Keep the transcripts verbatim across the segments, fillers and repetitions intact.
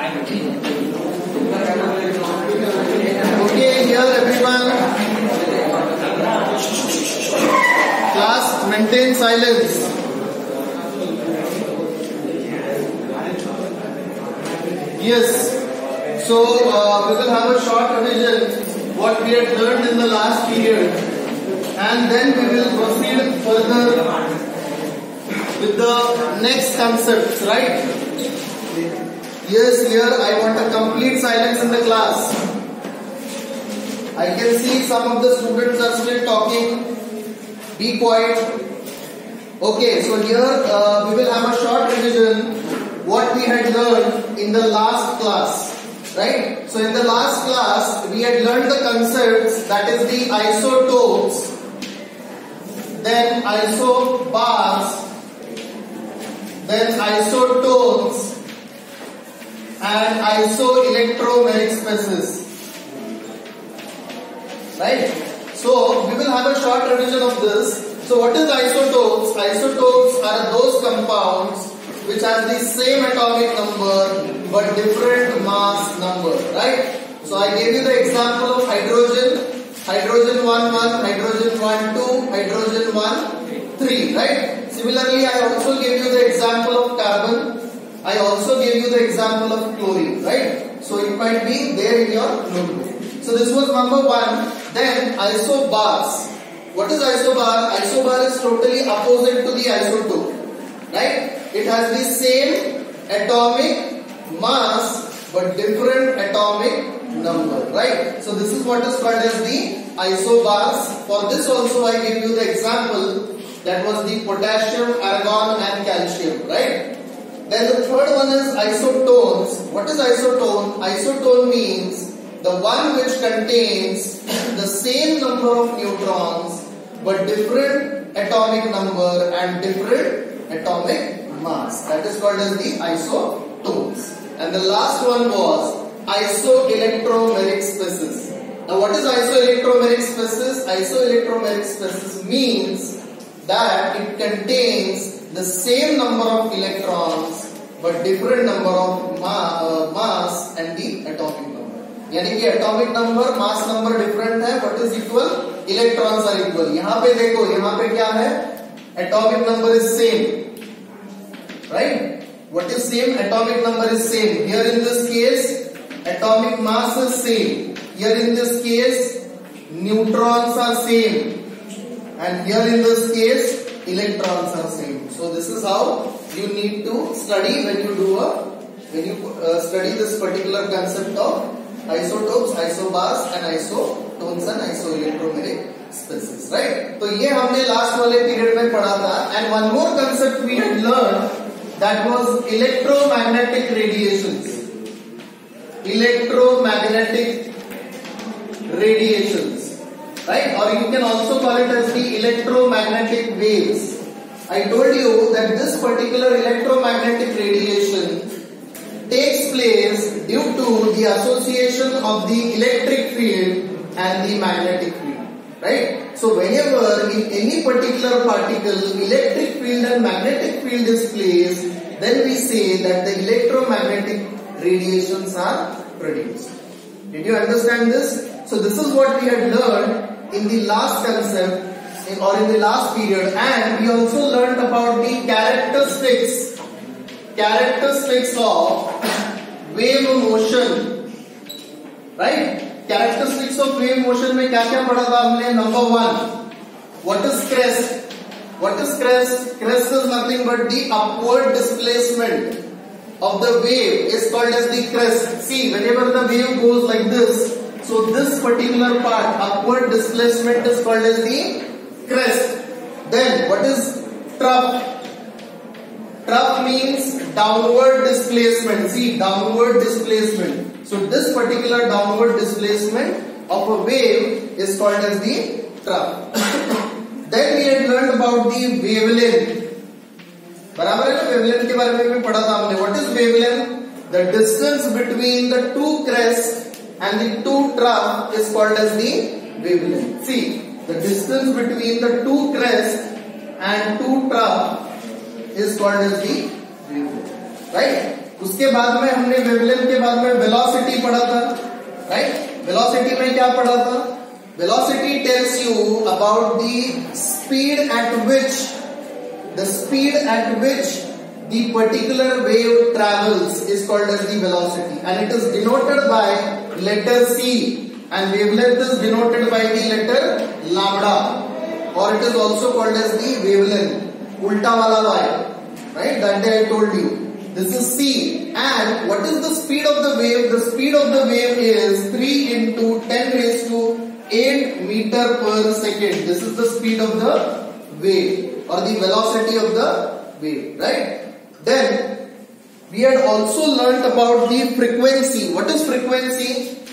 Okay, here everyone. Class, maintain silence. Yes. So uh, we will have a short revision what we had learned in the last period, and then we will proceed further with the next concepts, right? Yes, here I want a complete silence in the class. I can see some of the students are still talking. Be quiet. Okay, so here uh, we will have a short revision what we had learned in the last class, right? So in the last class we had learned the concepts, that is the isotopes, then isobars, then isotones, and isoelectromeric species, right? So we will have a short revision of this. So what is isotopes? Isotopes are those compounds which have the same atomic number but different mass number, right? So I gave you the example of hydrogen, hydrogen one one, hydrogen one two, hydrogen one three, right? Similarly, I also gave you the example of carbon. I also gave you the example of chlorine, right? So it might be there in your notebook. So this was number one. Then isobars. What is isobar? Isobar is totally opposite to the isotope, right? It has the same atomic mass but different atomic number, right? So this is what is called as the isobars. For this also I gave you the example, that was the potassium, argon and calcium, right? Then the third one is isotones. What is isotone? Isotone means the one which contains the same number of neutrons but different atomic number and different atomic mass. That is called as the isotones. And the last one was isoelectromeric species. Now what is isoelectromeric species? Isoelectromeric species means that it contains the same number of electrons but different number of ma uh, mass and the atomic number. यानी कि atomic number, mass number different है, what is equal? Electrons are equal. यहाँ पे देखो, यहाँ पे क्या है? Atomic number is same, right? What is same? Atomic number is same. Here in this case, atomic mass is same. Here in this case, neutrons are same. And here in this case, electrons are same. So this is how you need to study when you do a when you uh, study this particular concept of isotopes, isobars and isotones and isoelectromeric species, right? So ये हमने last वाले period में पढ़ा था. And one more concept we had learned, that was electromagnetic radiations. Electromagnetic radiations. Right? Or you can also call it as the electromagnetic waves. I told you that this particular electromagnetic radiation takes place due to the association of the electric field and the magnetic field. Right? So whenever in any particular particle electric field and magnetic field is placed, then we say that the electromagnetic radiations are produced. Did you understand this? So this is what we had learned in the last concept in, or in the last period, and we also learned about the characteristics characteristics of wave motion, right? Characteristics of wave motion में क्या क्या पढ़ा था हमने? Number one, what is crest? What is crest? Crest is nothing but the upward displacement of the wave is called as the crest. See, whenever the wave goes like this, so this particular part, upward displacement, is called as the crest. Then what is trough? Trough means downward displacement. See, downward displacement. So this particular downward displacement of a wave is called as the trough. Then we had learned about the wavelength. बराबर है ना? wavelength के बारे में भी पढ़ा था हमने. What is wavelength? The distance between the two crests and the two trough is called as the wavelength. See, the distance between the two crests and two trough is called as the wavelength, right? उसके बाद में हमने wavelength के बाद में velocity पढ़ा था, right. Velocity में क्या पढ़ा था? Velocity tells you about the speed at which the speed at which the particular wave travels is called as the velocity, and it is denoted by letter C, and wavelength is denoted by the letter lambda, or it is also called as the wavelength, ulta wala y, right? That day I told you. This is C, and what is the speed of the wave? The speed of the wave is three into ten raised to eight meter per second. This is the speed of the wave, or the velocity of the wave, right? Then we had also learnt about the frequency. What is frequency?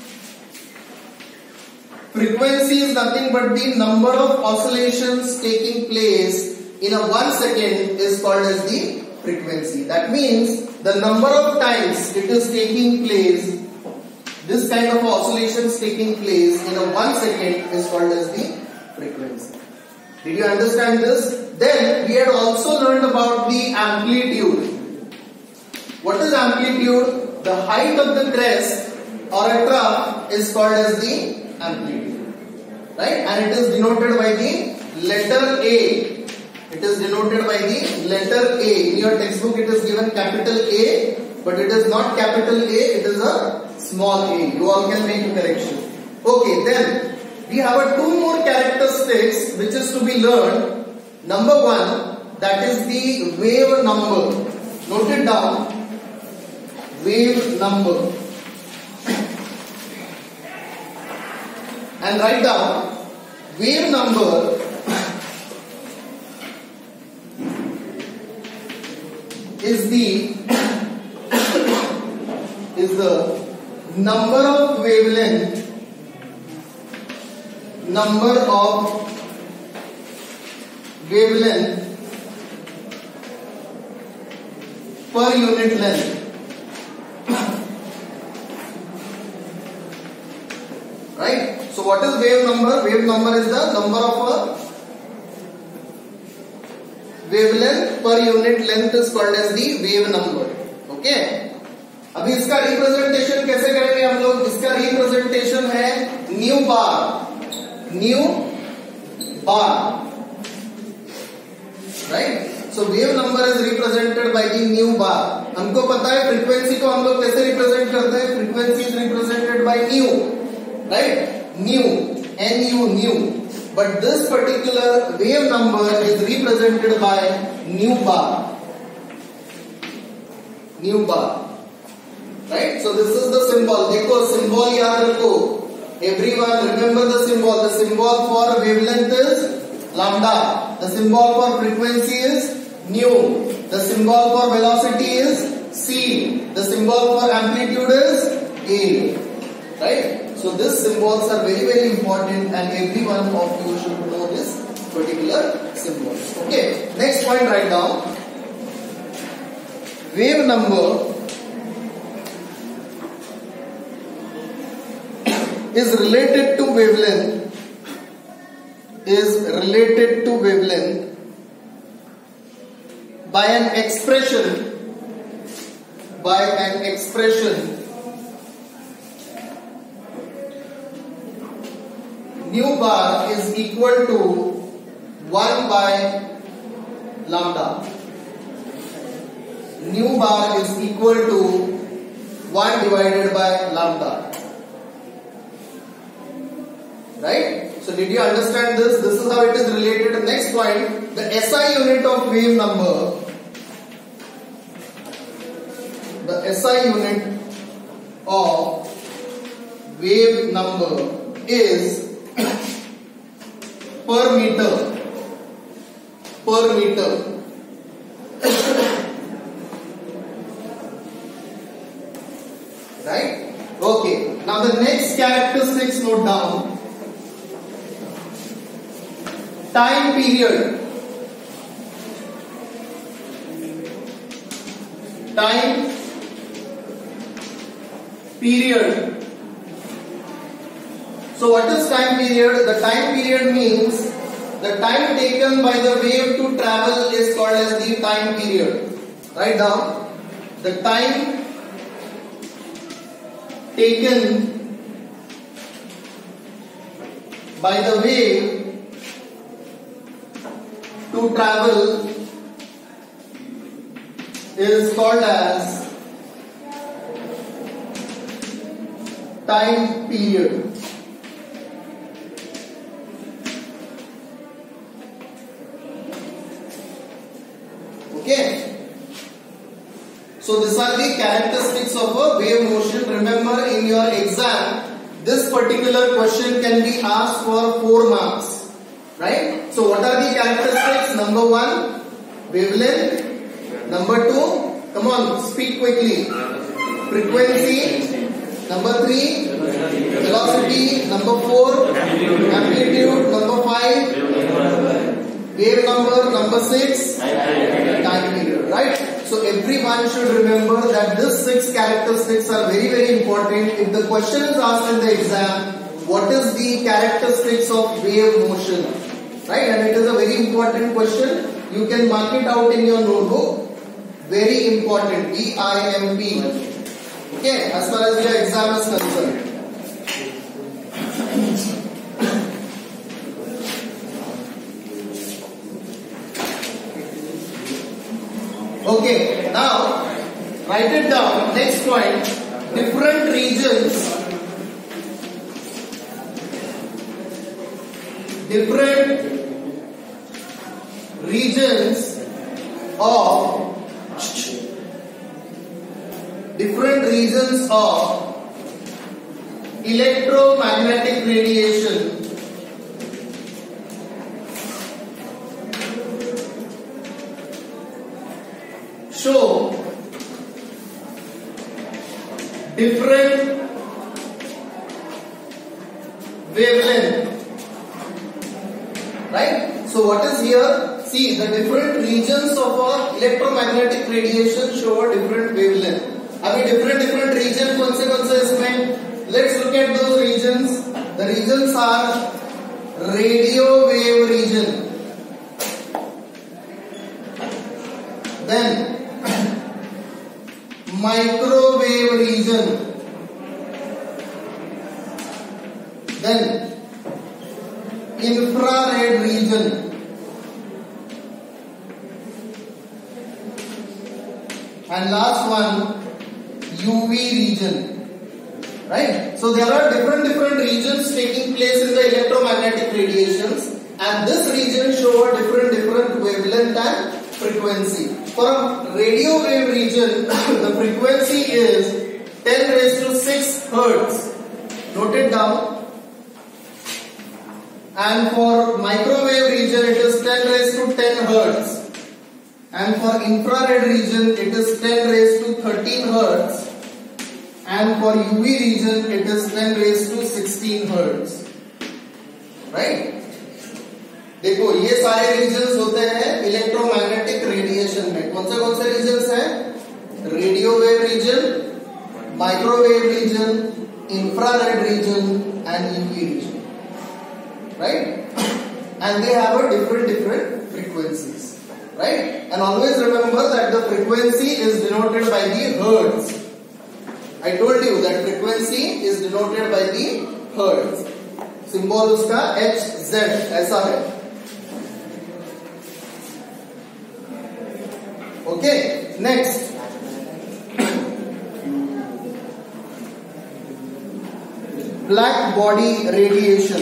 Frequency is nothing but the number of oscillations taking place in a one second is called as the frequency. That means the number of times it is taking place, this kind of oscillations taking place in a one second is called as the frequency. Did you understand this? Then we had also learned about the amplitude. What is amplitude? The height of the crest or a trough is called as the amplitude, right? And it is denoted by the letter A. It is denoted by the letter A. In your textbook it is given capital A, but it is not capital A, it is a small a. You all can make a correction. Okay, then we have a two more characteristics which is to be learned. Number one, that is the wave number. Note it down. Wave number. And write down wave number is the is the number of wavelength number of wavelength per unit length. Right? So what is wave number? Wave number is the number of a wavelength per unit length is called as the wave number. Okay? अभी इसका representation कैसे करेंगे हम लोग? इसका representation है nu bar, nu bar, right? So wave number is represented by the nu bar. हमको पता है फ्रीक्वेंसी को हम लोग कैसे रिप्रेजेंट करते हैं? Frequency is represented by nu, right? Nu, N U, nu. But this particular wave number is represented by nu bar, nu bar, right? So this is the symbol. देखो symbol याद रखो. Everyone remember the symbol. The symbol for wavelength is lambda. The symbol for frequency is nu. The symbol for velocity is c. The symbol for amplitude is a. Right? So these symbols are very very important, and every one of you should know this particular symbols. Okay. Next point, write down. Wave number is related to wavelength. Is related to wavelength by an expression. By an expression. Nu bar is equal to one by lambda. Nu bar is equal to one divided by lambda. Right? So did you understand this? This is how it is related. Next point, the S I unit of wave number. The S I unit of wave number is per meter, per meter. Right? Okay. Now the next characteristics, note down. Time period. Time period. So what is time period? The time period means the time taken by the wave to travel is called as the time period. Write down. the time taken by the wave to travel is called as time period. Okay. So these are the characteristics of a wave motion. Remember, in your exam, this particular question can be asked for four marks. Right? So what are the characteristics? Number one, wavelength. Number two, come on, speak quickly. Frequency. Number three, velocity. Number four, amplitude. Number five, wave number. Number six, time period. Right? So everyone should remember that these six characteristics are very very important. If the question is asked in the exam, what is the characteristics of wave motion? Right? And it is a very important question. You can mark it out in your notebook. Very important. V I M P. Okay, as far as your exam is concerned. Okay, now write it down. Next point. Different regions. Different regions of different regions of electromagnetic radiation show different wavelength. Right? So what is here? See, the different regions of our electromagnetic radiation show a different wavelength. अभी different different region कौन से कौन से इसमें? Let's look at those regions. The regions are radio wave region, then microwave region, then infrared region, and last one U V region. Right? So there are different different regions taking place in the electromagnetic radiations, and this region show a different different wavelength and frequency. For a radio wave region, the frequency is ten raised to six hertz. Note it down. And for microwave region, it is ten raised to ten hertz. And for infrared region, it is ten raised to thirteen hertz. And for U V region, it is ten raised to sixteen hertz. Right? देखो ये सारे regions होते हैं electromagnetic radiation में. कौन से कौन से रीजन्स हैं? Radio wave region, microwave region, infrared region and UV region. Right? And they have a different different frequencies. Right? And always remember that the frequency is denoted by the hertz. I told you that frequency is denoted by the hertz. Symbol उसका H Z ऐसा है. Okay, next. Black body radiation.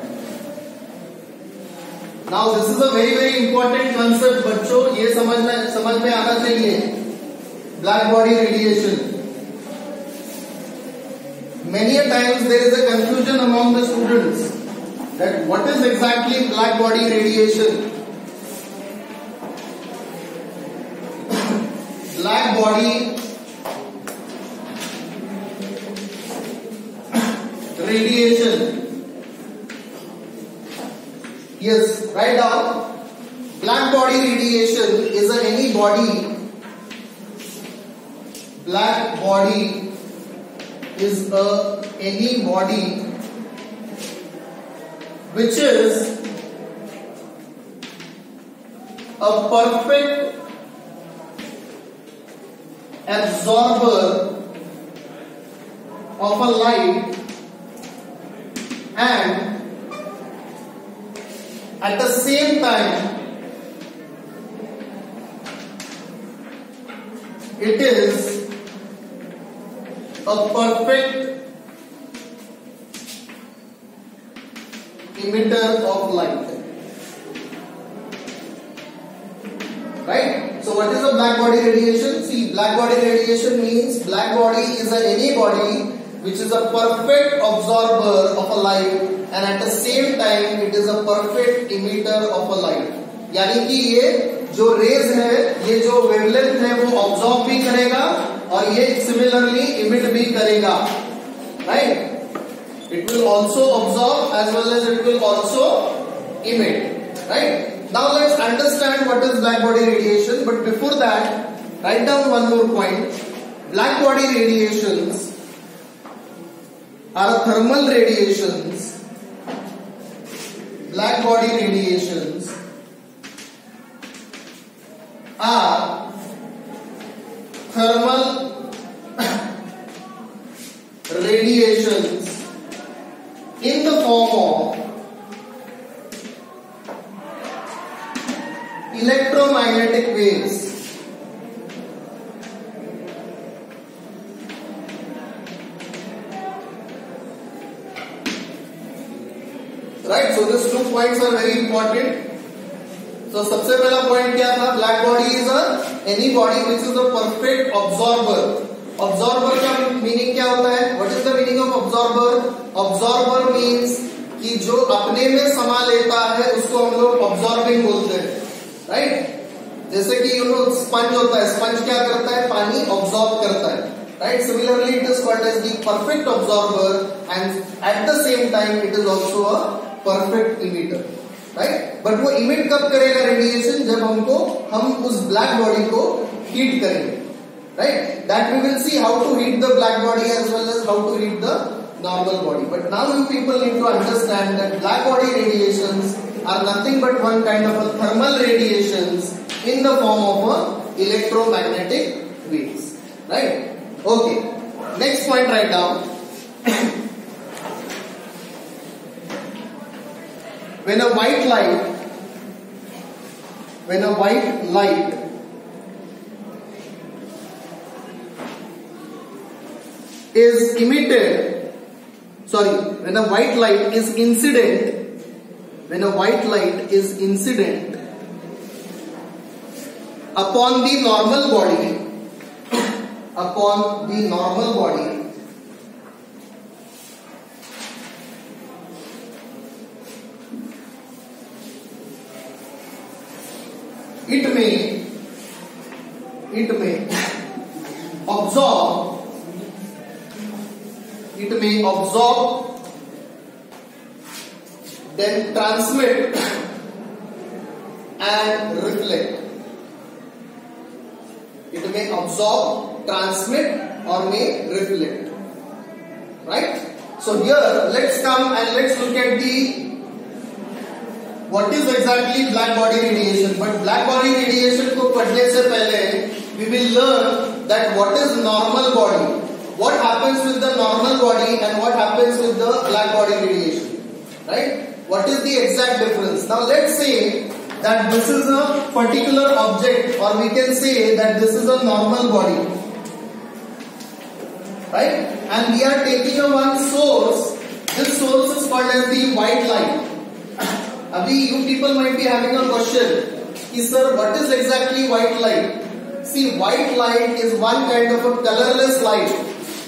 Now this is a very very important concept बच्चों, ये समझ में समझ में आना चाहिए. Black body radiation. Many a times there is a confusion among the students that what is exactly black body radiation. Black body radiation. Yes, write down. Black body radiation is a any body. Black body is a any body which is a perfect absorber of a light and at the same time it is a perfect emitter of light. Right? So what is a black body radiation? See, black body radiation means black body is a any body which is a perfect absorber of a light and at the same time it is a perfect emitter of a light. यानी कि ये जो raise है, ये जो wavelength है वो absorb भी करेगा और ये सिमिलरली इमिट भी करेगा. Right? It will also absorb as well as it will also emit. Right? Now let's understand what is black body radiation. But before that, write down one more point. Black body radiations are thermal radiations. Black body radiations are thermal radiations in the form of electromagnetic waves. Right, so these two points are very important. So सबसे पहला point क्या था? Black body is a any body which is a perfect absorber. Absorber का meaning क्या होता है? What is the meaning of absorber? Absorber means कि जो अपने में समा लेता है उसको हम लोग ऑब्जॉर्बिंग बोलते हैं. राइट? जैसे कि यू नो स्पंज होता है. स्पंज क्या करता है? पानी ऑब्जॉर्ब करता है. Right? Similarly it is called as the perfect absorber and at the same time it is also a perfect emitter. Right? But वो इमिट कब करेगा रेडिएशन? जब हमको हम उस ब्लैक बॉडी को हीट करेंगे. Right? That we will see how to heat the black body as well as how to heat the normal body. But now you people need to understand that black body radiations are nothing but one kind of a thermal radiations in the form of a electromagnetic waves. Right? Okay. Next point write down. When a white light, when a white light is emitted, sorry, when a white light is incident, when a white light is incident upon the normal body, upon the normal body, it may, it may absorb It may absorb, then transmit and reflect. It may absorb, transmit or may reflect. Right? So here let's come and let's look at the what is exactly black body radiation. But black body radiation को पढ़ने से पहले we will learn that what is normal body. What happens with the normal body and what happens with the black body radiation, right? What is the exact difference? Now let's say that this is a particular object, or we can say that this is a normal body, right? And we are taking a one source. This source is called as the white light. Abhi you people might be having a question, ki sir, what is exactly white light? See, white light is one kind of a colorless light.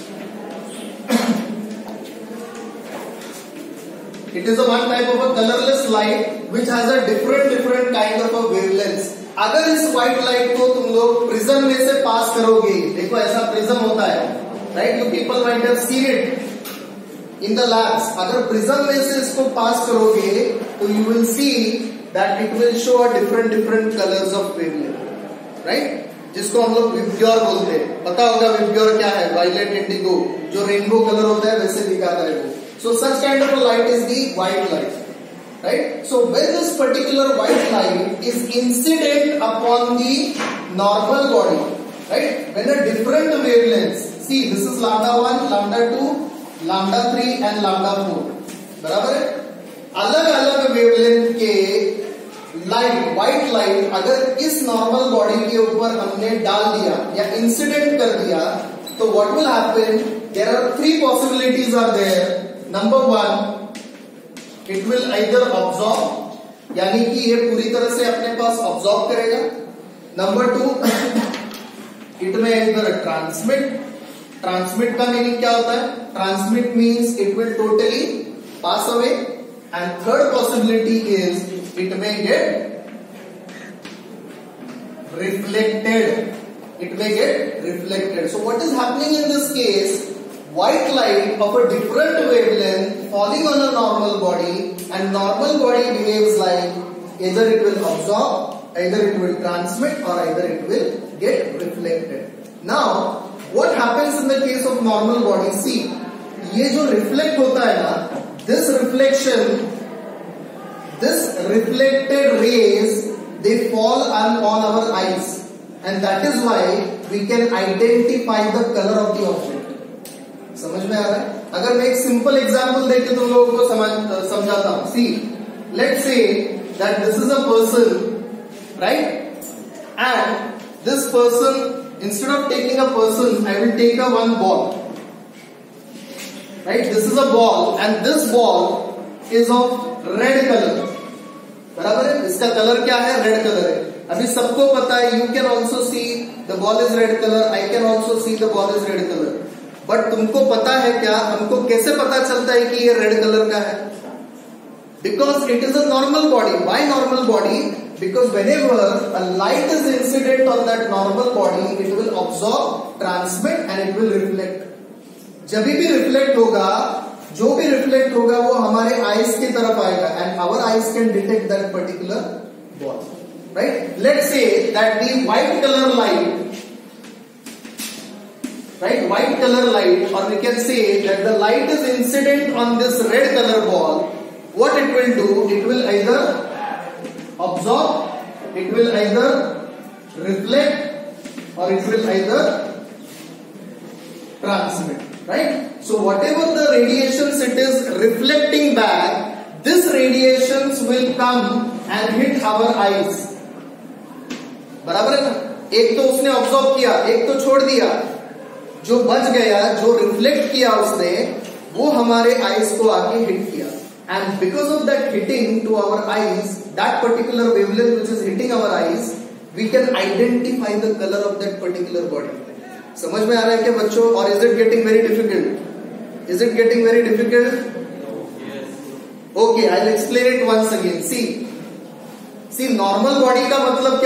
It is a one type of a colorless light which has a different different kind of a wavelength. अगर इस white light को तुम लोग prism में से पास करोगे, देखो ऐसा prism होता है, right? You people might have seen it in the labs. अगर prism में से इसको पास करोगे, तो you will see that it will show a different different colors of wavelength, right? जिसको हम लोग विब्ग्योर बोलते हैं. पता होगा विब्ग्योर क्या है? वायलेट इंडिगो, जो रेनबो कलर होता है वैसे दिखाता है वो. So such kind of a light is the white light, right? So when this particular white light is incident upon the normal body, right? When a different wavelengths, see this is lambda one, lambda two, lambda three and lambda four, बराबर है? अलग अलग wavelength के light, white light अगर इस normal body के ऊपर हमने डाल दिया या इंसिडेंट कर दिया, तो what will happen? There are three possibilities are there. Number one, it will either absorb, यानी कि ये पूरी तरह से अपने पास ऑब्जॉर्ब करेगा. Number two, it may either transmit. Transmit का मीनिंग क्या होता है? Transmit means it will totally pass away. And third possibility is it may get reflected. It may get reflected. So what is happening in this case? White light of a different wavelength falling on a normal body, and normal body behaves like either it will absorb, either it will transmit, or either it will get reflected. Now, what happens in the case of normal body? See, ये जो reflect होता है ना, this reflection, this reflected rays, they fall on, on our eyes. And that is why we can identify the color of the object. समझ में आ रहा है? अगर मैं एक सिंपल एग्जांपल देके तुम लोगों को समझ समझाता हूं. See, let's say that this is a person, right? And this person, instead of taking a person, I will take a one ball, right? This is a ball and this ball is of red colour, बराबर है? इसका colour क्या है? Red colour है. अभी सबको पता है, you can also see the ball is red colour, I can also see the ball is red colour. But तुमको पता है क्या, हमको कैसे पता चलता है कि ये रेड कलर का है? Because it is a normal body. Why normal body? Because whenever a light is incident on that normal body, it will absorb, transmit and it will reflect. जब भी रिफ्लेक्ट होगा, जो भी रिफ्लेक्ट होगा वो हमारे आईज की तरफ आएगा, and our eyes can detect that particular ball. Right? Let's say that the white color light, right? White color light, or we can say that the light is incident on this red color ball. What it will do? It will either absorb, it will either reflect, or it will either transmit. Right? So whatever the radiations it is reflecting back, this radiations will come and hit our eyes. बराबर है ना? एक तो उसने absorb किया, एक तो छोड़ दिया. जो बच गया, जो रिफ्लेक्ट किया उसने, वो हमारे आईज को आके हिट किया. And because of that hitting to our eyes, that particular wavelength which is hitting our eyes, we can identify the colour of that particular body. समझ में आ रहा है क्या बच्चों? और is it getting very difficult? Is it getting very difficult? Okay, I will explain it once again. See see normal body का मतलब क्या?